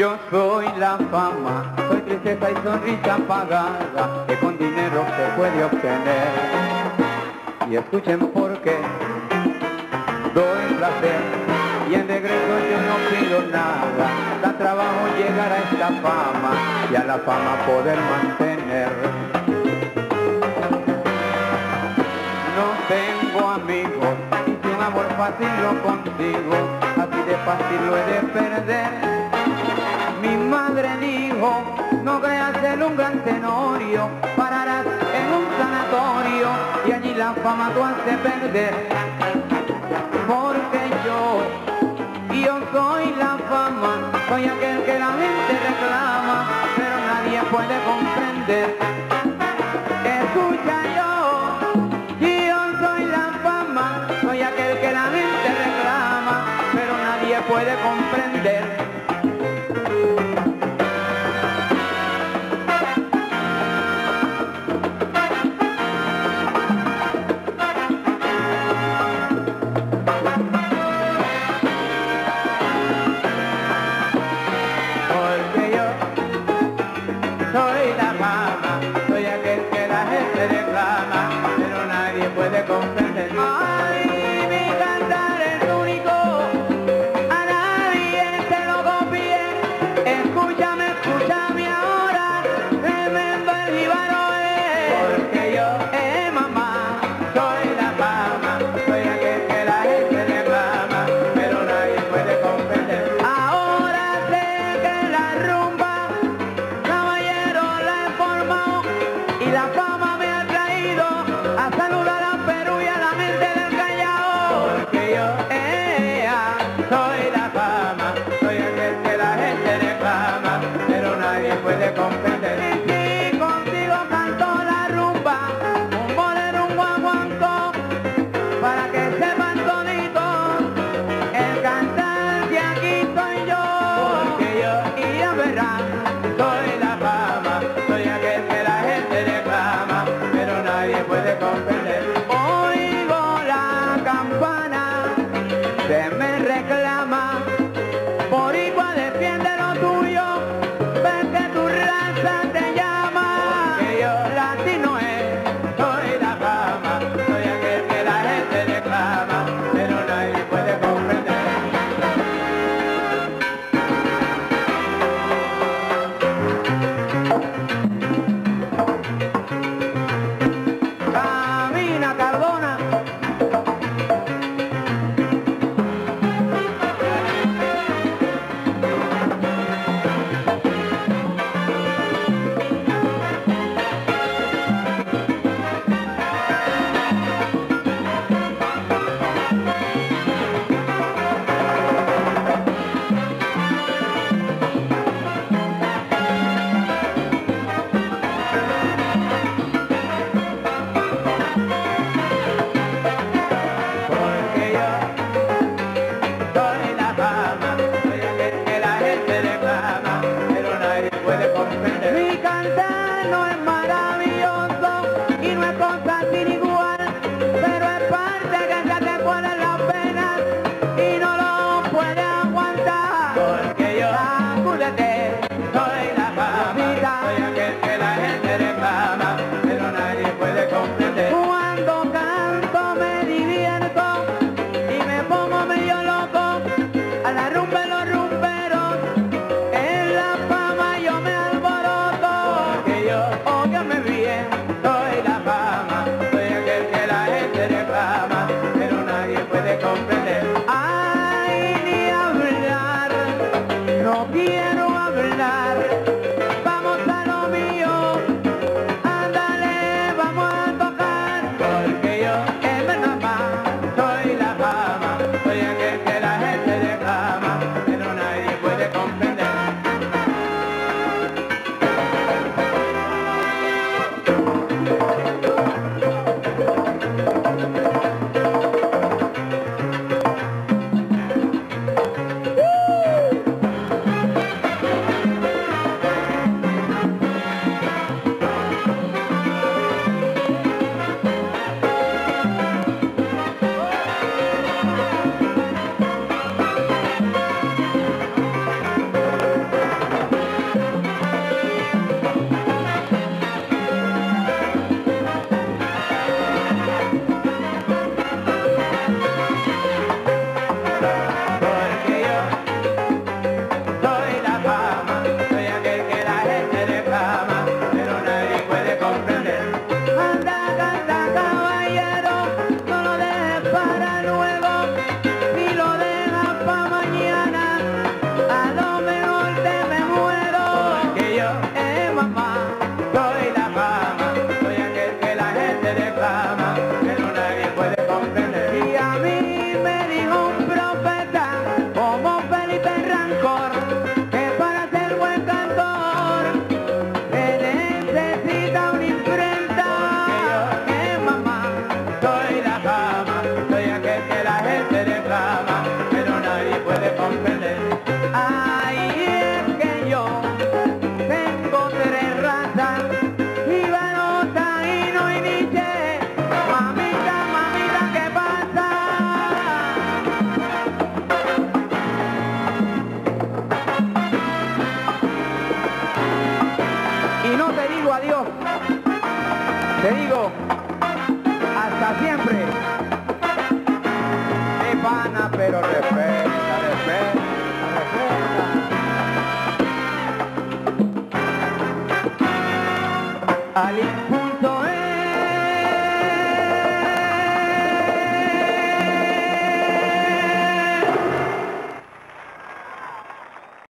Yo soy la fama, soy tristeza y sonrisa pagada que con dinero se puede obtener. Y escuchen por qué doy placer y en regreso yo no pido nada. Da trabajo llegar a esta fama y a la fama poder mantener. No tengo amigos y si un amor fácil lo consigo, así de fácil lo he de perder. Mi madre dijo, no creas en un gran tenorio, pararás en un sanatorio y allí la fama tú has de perder. Porque yo soy la fama, soy aquel que la gente reclama, pero nadie puede comprender. Escucha yo soy la fama, soy aquel que la gente reclama, pero nadie puede comprender. Soy la fama, soy aquel que la gente reclama, pero nadie puede comprender. Ay, mi cantar es único, a nadie se lo copie. Escúchame, escúchame ahora, tremendo el jíbaro es. Porque yo, mamá, soy la fama, soy aquel que la gente reclama, pero nadie puede comprender. Ahora sé que la rumba y la fama me ha traído a saludar a Perú y a la gente del Callao. Porque yo, soy la fama, soy aquel que la gente reclama, pero nadie puede comprender. Y si contigo canto la rumba, un bolero, un guaguancó, para que sepan toditos, el cantante aquí soy yo. Porque yo, y ya verán, soy la fama, soy aquel que la gente reclama, pero nadie puede comprender. Oigo la campana, se me reclama, por igual defiende lo tuyo, ves que tu raza te llama. Porque yo latino soy la fama, soy aquel que la gente reclama, pero nadie puede comprender. Cardona. sorprender. Ay, es que yo tengo 3 razas, Jíbaro, Taíno y Nietzsche. Mamita, mamita, ¿qué pasa? Y no te digo adiós, te digo hasta siempre. Es pana, pero respeta, respeta, respeta. Alguien